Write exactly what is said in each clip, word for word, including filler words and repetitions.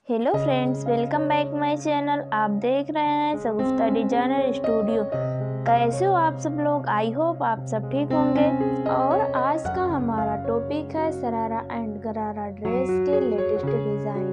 Hello friends, welcome back my channel. आप देख रहे हैं सगुफ्ता डिजाइनर स्टूडियो। कैसे हो आप सब लोग? आई होप आप सब ठीक होंगे। और आज का हमारा टॉपिक है शरारा एंड गरारा ड्रेस के लेटेस्ट डिज़ाइन।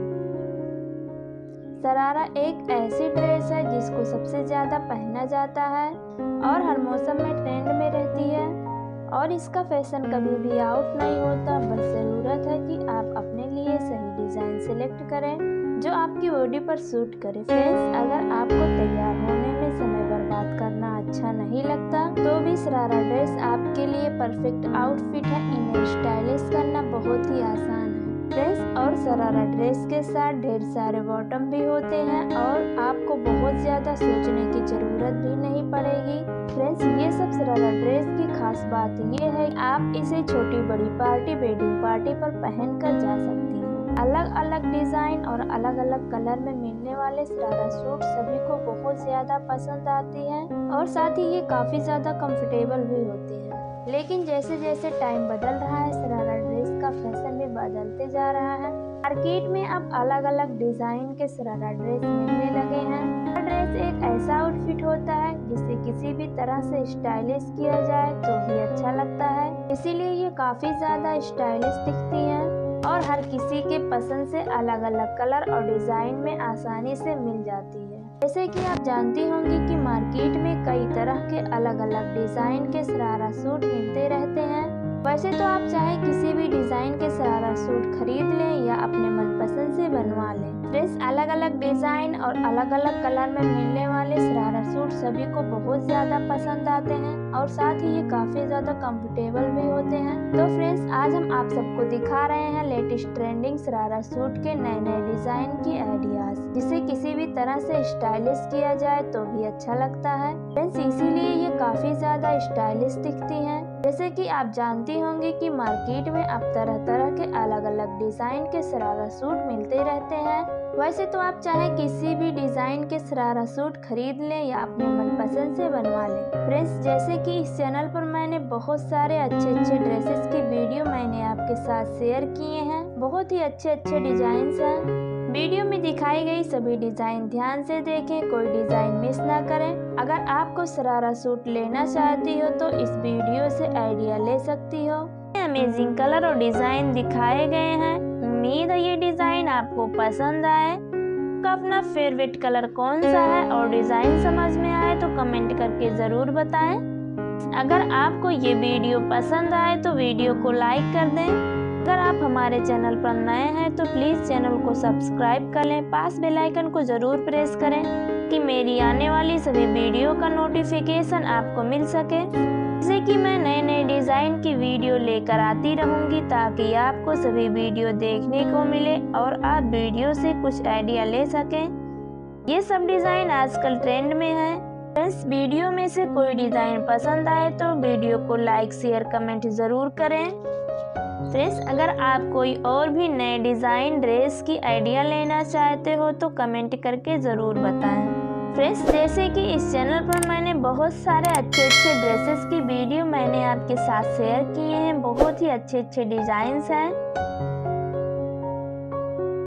शरारा एक ऐसी ड्रेस है जिसको सबसे ज़्यादा पहना जाता है और हर मौसम में ट्रेंड में रहती है और इसका फैशन कभी भी आउट नहीं होता। बस ज़रूरत है कि आप अपने लिए सही डिज़ाइन सेलेक्ट करें जो आपकी बॉडी पर सूट करे। फ्रेंड्स, अगर आपको तैयार होने में समय बर्बाद करना अच्छा नहीं लगता तो भी शरारा ड्रेस आपके लिए परफेक्ट आउटफिट है। इन्हें स्टाइलिश करना बहुत ही आसान है फ्रेंड्स। और शरारा ड्रेस के साथ ढेर सारे बॉटम भी होते हैं और आपको बहुत ज़्यादा सोचने की ज़रूरत भी नहीं पड़ेगी। फ्रेंड्स, ये सब शरारा ड्रेस की खास बात ये है कि आप इसे छोटी बड़ी पार्टी, वेडिंग पार्टी पर पहन कर जा सकती हैं। अलग अलग डिज़ाइन और अलग अलग कलर में मिलने वाले शरारा सूट सभी को बहुत ज़्यादा पसंद आती हैं और साथ ही ये काफ़ी ज़्यादा कंफर्टेबल भी होती है। लेकिन जैसे जैसे टाइम बदल रहा है शरारा ड्रेस का फैशन भी बदलते जा रहा है। मार्केट में अब अलग अलग डिज़ाइन के शरारा ड्रेस मिलने लगे हैं। शरारा ड्रेस एक ऐसा आउटफिट होता है जिसे किसी भी तरह से स्टाइलिश किया जाए तो भी अच्छा लगता है, इसीलिए ये काफ़ी ज़्यादा स्टाइलिश दिखती है और हर किसी के पसंद से अलग अलग कलर और डिज़ाइन में आसानी से मिल जाती है। जैसे कि आप जानती होंगी कि मार्केट में कई तरह के अलग अलग डिज़ाइन के शरारा सूट मिलते रहते हैं। वैसे तो आप चाहे किसी भी डिज़ाइन के शरारा सूट खरीद लें या अपने मनपसंद से बनवा लें। ड्रेस अलग अलग डिज़ाइन और अलग अलग कलर में मिलने वाले शरारा सूट सभी को बहुत ज़्यादा पसंद आते हैं और साथ ही ये काफ़ी ज़्यादा कंफर्टेबल भी होते हैं। तो फ्रेंड्स, आज हम आप सबको दिखा रहे हैं लेटेस्ट ट्रेंडिंग शरारा सूट के नए नए डिज़ाइन की आइडियाज़, जिसे किसी भी तरह से स्टाइलिश किया जाए तो भी अच्छा लगता है। फ्रेंड्स, इसीलिए ये काफ़ी ज़्यादा स्टाइलिश दिखती हैं। जैसे कि आप जानती होंगी कि मार्केट में अब तरह तरह के अलग अलग डिज़ाइन के शरारा सूट मिलते रहते हैं। वैसे तो आप चाहे किसी भी डिज़ाइन के शरारा सूट खरीद लें या अपने मनपसंद से बनवा लें। फ्रेंड्स, जैसे कि इस चैनल पर मैंने बहुत सारे अच्छे अच्छे ड्रेसेस की वीडियो मैंने आपके साथ शेयर किए हैं। बहुत ही अच्छे अच्छे डिज़ाइंस हैं। वीडियो में दिखाई गई सभी डिज़ाइन ध्यान से देखें, कोई डिज़ाइन मिस ना करें। अगर आपको शरारा सूट लेना चाहती हो तो इस वीडियो से आइडिया ले सकती हो। अमेजिंग कलर और डिज़ाइन दिखाए गए हैं। उम्मीद है ये डिज़ाइन आपको पसंद आए। आपका अपना फेवरेट कलर कौन सा है और डिज़ाइन समझ में आए तो कमेंट करके ज़रूर बताएं। अगर आपको ये वीडियो पसंद आए तो वीडियो को लाइक कर दें। अगर आप हमारे चैनल पर नए हैं तो प्लीज़ चैनल को सब्सक्राइब कर लें। पास बेल आइकन को ज़रूर प्रेस करें कि मेरी आने वाली सभी वीडियो का नोटिफिकेशन आपको मिल सके। जैसे कि मैं नए नए डिज़ाइन की वीडियो लेकर आती रहूँगी ताकि आपको सभी वीडियो देखने को मिले और आप वीडियो से कुछ आइडिया ले सकें। ये सब डिज़ाइन आजकल ट्रेंड में है। फ्रेंड्स, वीडियो में से कोई डिज़ाइन पसंद आए तो वीडियो को लाइक शेयर कमेंट ज़रूर करें। फ्रेंड्स, अगर आप कोई और भी नए डिज़ाइन ड्रेस की आइडिया लेना चाहते हो तो कमेंट करके ज़रूर बताएं। फ्रेंड्स, जैसे कि इस चैनल पर मैंने बहुत सारे अच्छे अच्छे ड्रेसेस की वीडियो मैंने आपके साथ शेयर किए हैं। बहुत ही अच्छे अच्छे डिज़ाइंस हैं।